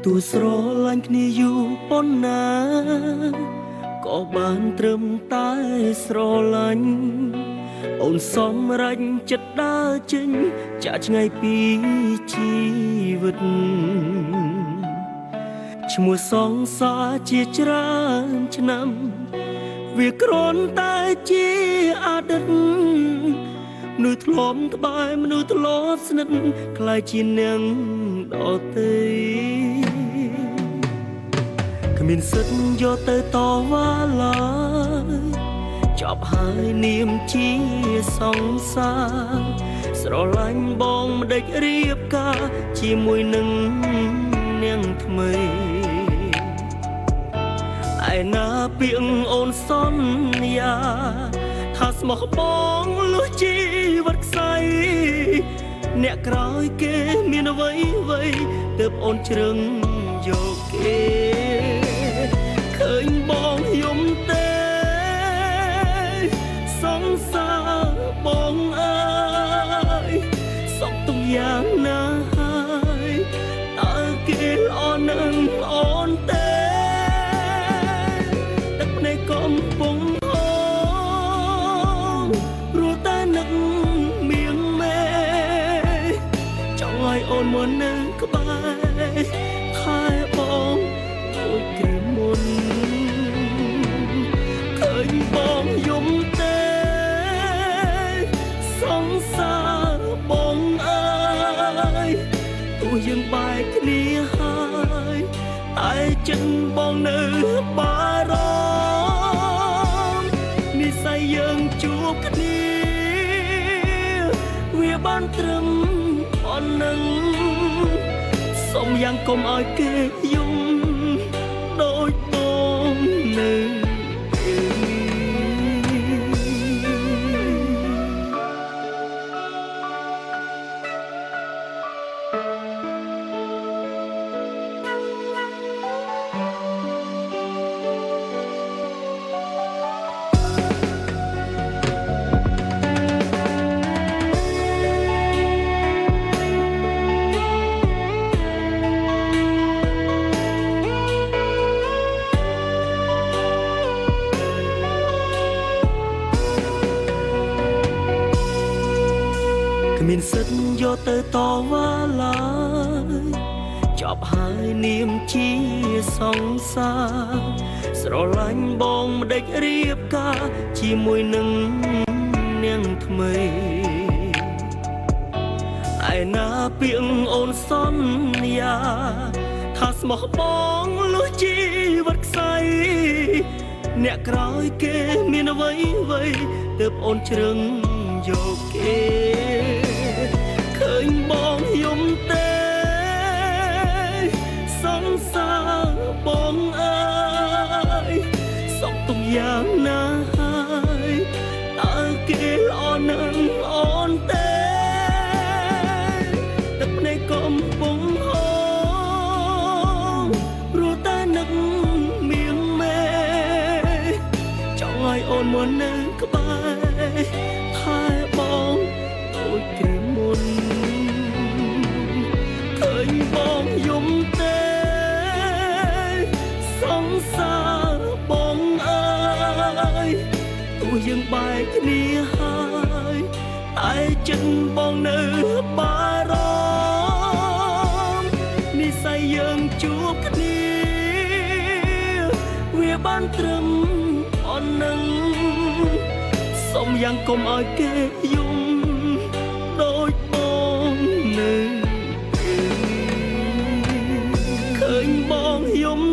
ទូស្រឡាញ់គ្នាយូរប៉ុណ្ណាក៏បានត្រឹមតែស្រឡាញ់អូនសម្រេចចិត្តដើរចេញចាក់ឆ្ងាយពីជីវិតឈ្មោះសងសាជាច្រើនឆ្នាំវាគ្រាន់តែជាអតីតមនុស្សធ្លាប់ក្បែរមនុស្សធ្លាប់ស្និទ្ធខ្លាយជានាងដទៃគ្មានសិទ្ធយកទៅតវ៉ាឡើយចប់ហើយនាមជាសង្សារស្រឡាញ់បងមិនដេចរៀបការជាមួយនឹងនាងថ្មីឯណាពាក្យអូនសន្យាថាស្មោះបងលុះជីវិតខ្សែអ្នកក្រោយគេមានអ្វីទើបអូនជ្រឹងយកគេឃើញបងយំទេសង្សារបងអើយសុខទុកយ៉ាងណាហើយតើគេល្អនឹងអូនទេទឹកភ្នែកកំពុងព្រោះតែនឹកមៀងមេចង់ឲ្យអូនមកនៅក្បែរខែបងដូចគ្រាមុនឃើញបងយំទេសង្សារបងអើយទោះយើងបែកគ្នាហើយតែចិត្តបងនៅបារម្ភនិស្ស័យយើងជួបគ្នាវាបានត្រឹមប៉ុណ្ណឹងសូមយ៉ាងកុំឲ្យគេយំដូចបងនៅមានសិទ្ធយកទៅតវ៉ាឡើយចប់ហើយនាមជាសង្សារស្រឡាញ់បងមិនដេចរៀបការជាមួយនឹងនាងថ្មីឯណាពាក្យអូនសន្យាថាស្មោះបងលុះជីវិតខ្សែអ្នកក្រោយគេមានអ្វីទើបអូនជ្រឹងយកគេឃើញបងយំទេសង្សារបងអើយសុខទុកយ៉ាងណាហើយតើគេល្អនឹងអូនទេទឹកភ្នែកកំពុងហូរព្រោះតែនឹកមៀងមេចង់ឲ្យអូនមកនៅក្បែរថែបងដូចគ្រាមុនឃើញបងយំទេសង្សារបងអើយទោះយើងបែកគ្នាហើយតែចិត្តបងនៅបារម្ភនិស្ស័យយើងជួបគ្នាវាបានត្រឹមប៉ុណ្ណឹងសូមយ៉ាងកុំឲ្យគេយំដូចបងនៅឃើញបងយំ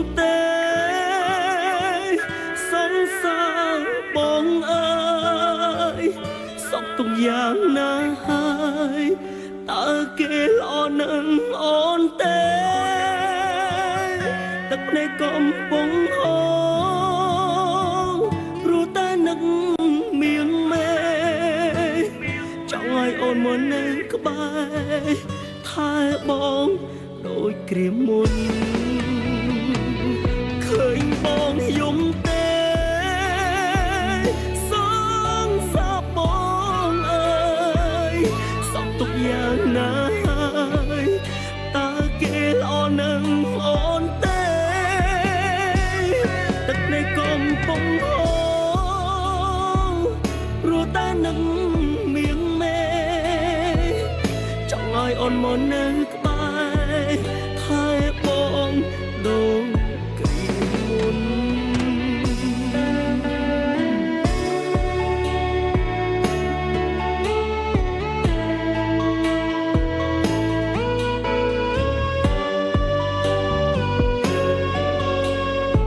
ទេសង្សារបងអើយសុខទុកយ៉ាងណាហើយតើគេល្អនឹងអូនទេទឹកភ្នែកកំពុងហូរព្រោះតែនឹកមៀងមេចង់ឲ្យអូនមកនៅក្បែរថែបងដូចគ្រាមុនឃើញបងយំទេសង្សារបងអើយសុខទុកយ៉ាងណាហើយតើគេល្អនឹងអូនៅក្បែរថែបងដូចគ្រាមុន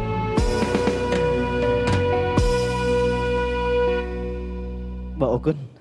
បាទអរគុណ